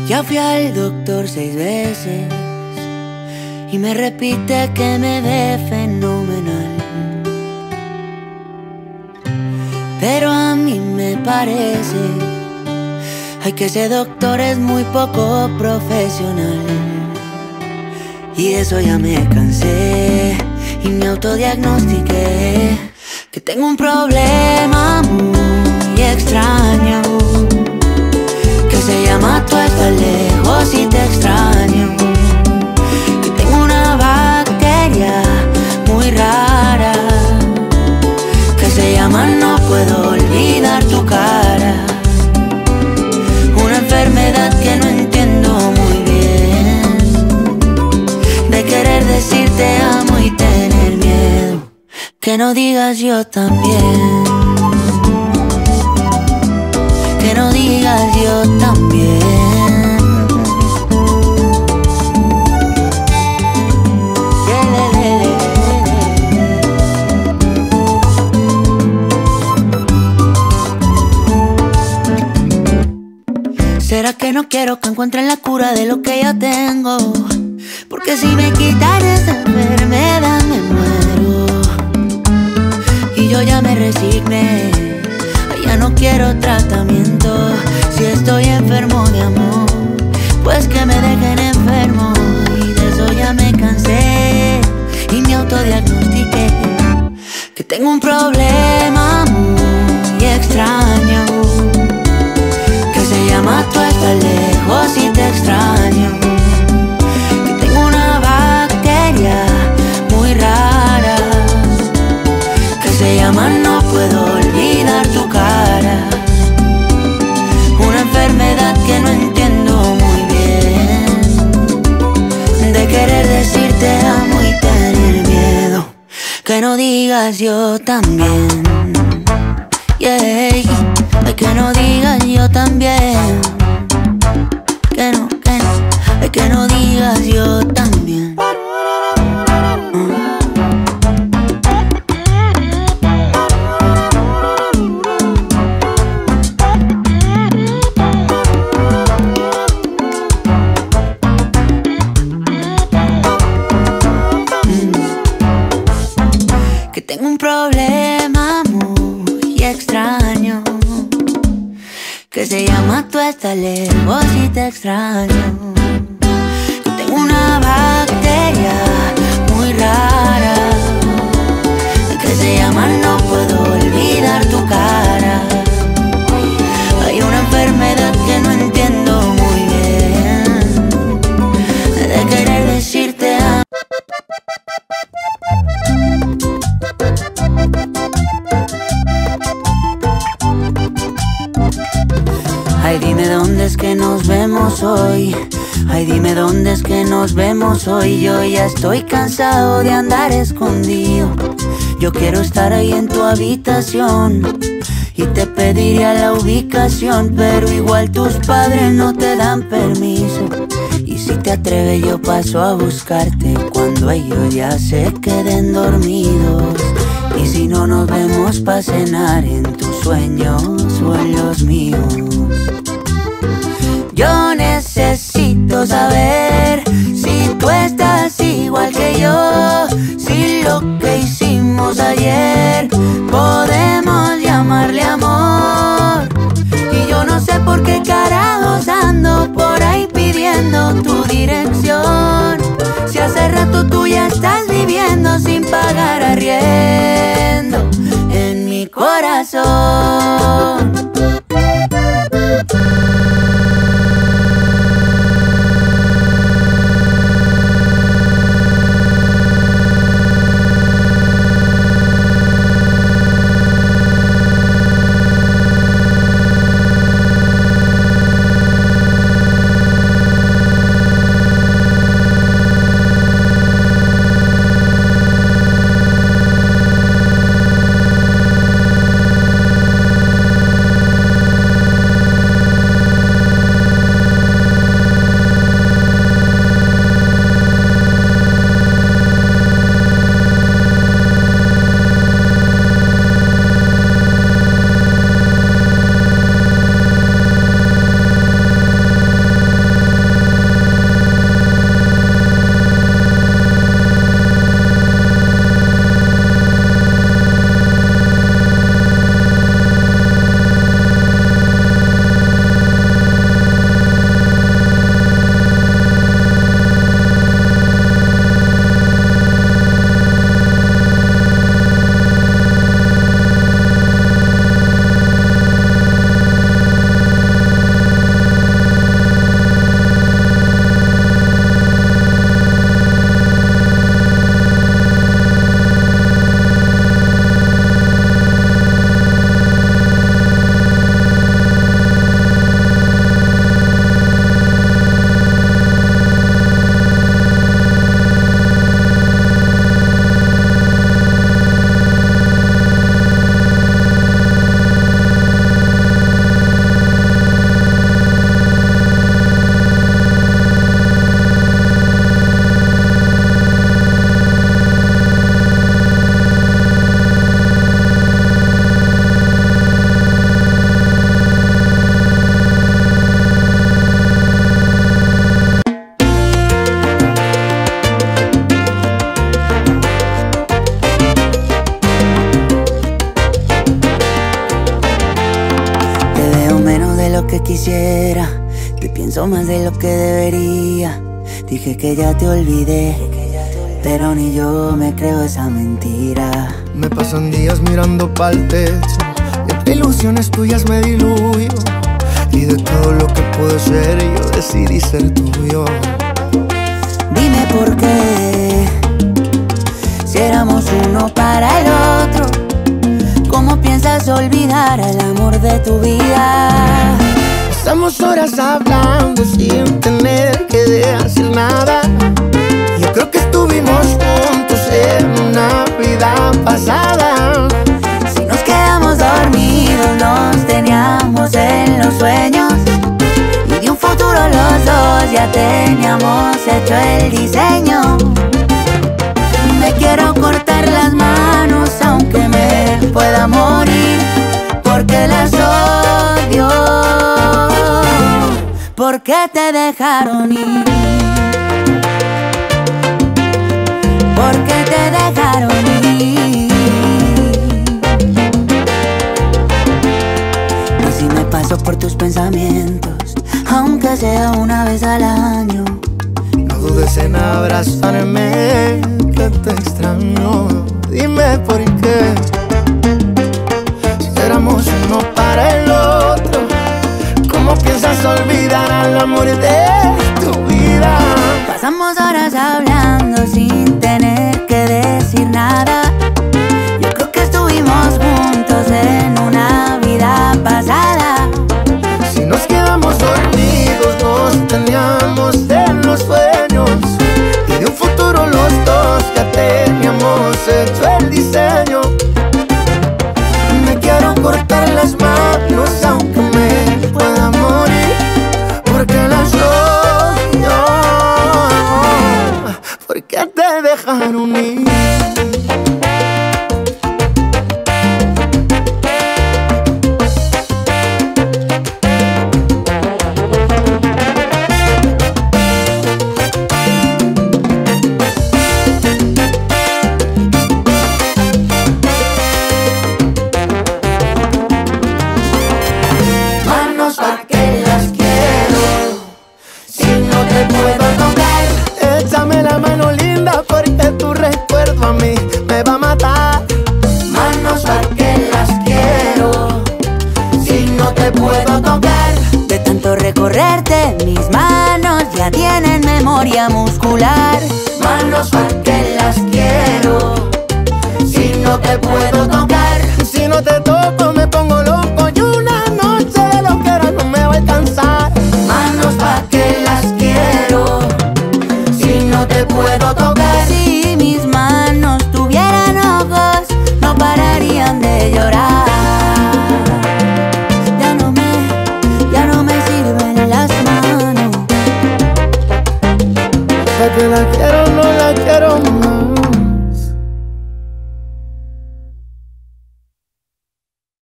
Ya fui al doctor 6 veces y me repite que me ve fenomenal. Pero a mí me parece que ese doctor es muy poco profesional. Y de eso ya me cansé y me autodiagnostiqué que tengo un problema muy extraño, que se llama tú estás lejos y te extraño. Que tengo una bacteria muy rara que se llama no puedo olvidar tu cara. Una enfermedad que no entiendo muy bien, de querer decir te amo y tener miedo que no digas yo también. Que no digas yo también. ¿Será que no quiero que encuentren la cura de lo que yo tengo? Porque si me quitan esa enfermedad me muero. Y yo ya me resigné, ya no quiero tratamiento. Si estoy enfermo de amor, pues que me dejen enfermo. Y de eso ya me cansé y me autodiagnostiqué que tengo un problema muy extraño, que se llama tú estás lejos y te extraño. Que tengo una bacteria muy rara que se llama no puedo olvidar tu cara. Una enfermedad que no entiendo muy bien, de querer decir te amo y tener miedo que no digas yo también. Yeah. Ay, que no digas yo también. Que no, ay, que no digas yo también. Que tengo un problema muy extraño, que se llama tú estás lejos y te extraño. Que tengo una bacteria muy rara que se llama no puedo olvidar tu cara. Hay una enfermedad que no entiendo muy bien, de querer decirte amo. Ay, dime dónde es que nos vemos hoy. Ay, dime dónde es que nos vemos hoy. Yo ya estoy cansado de andar escondido. Yo quiero estar ahí en tu habitación y te pediría la ubicación, pero igual tus padres no te dan permiso. Y si te atreves yo paso a buscarte cuando ellos ya se queden dormidos. Y si no nos vemos pa' cenar en tus sueños o en los míos. Yo necesito saber si tú estás igual que yo, si lo que hicimos ayer podemos llamarle amor. Y yo no sé por qué carajos ando por ahí pidiendo tu dirección, si hace rato tú ya estás viviendo sin pagar arriendo en mi corazón. Te pienso más de lo que debería. Dije que ya te olvidé, pero ni yo me creo esa mentira. Me pasan días mirando pa'l techo y entre ilusiones tuyas me diluyo. Y de todo lo que puedo ser, yo decidí ser tuyo. Dime por qué, si éramos uno para el otro, ¿cómo piensas olvidar al amor de tu vida? Pasamos horas hablando sin tener que decir nada. Yo creo que estuvimos juntos en una vida pasada. Si nos quedamos dormidos, nos teníamos en los sueños, y de un futuro los dos ya teníamos hecho el diseño. Me quiero cortar las manos aunque me pueda morir, porque las odio. ¿Por qué te dejaron ir? ¿Por qué te dejaron ir? Y si me paso por tus pensamientos, aunque sea una vez al año, no dudes en abrazarme, que te extraño. Dime por qué, si éramos uno para el otro, ¿cómo piensas olvidar al amor de tu vida? Pasamos horas hablando sin tener que decir nada. Yo creo que estuvimos juntos en una vida pasada. Si nos quedamos dormidos, nos teníamos en los sueños, y de un futuro los dos ya teníamos hecho el diseño. Me quiero cortar las manos aunque me pueda morir, porque las odio. ¿Por qué te dejaron ir? Manos pa' que las quiero, si no te puedo tocar. Échame la mano linda porque tu recuerdo a mí me va a matar. Manos pa' que las quiero, si no te puedo tocar. De tanto recorrerte, mis manos ya tienen memoria muscular. Manos pa' que las quiero, si no te puedo tocar. Si no te toco me pongo loco y una noche de loquera no me va a alcanzar. Manos pa' que las quiero, si no te puedo tocar. Si mis manos tuvieran ojos, no pararían de llorar. Ya no me sirven las manos. Pa' que la quiero.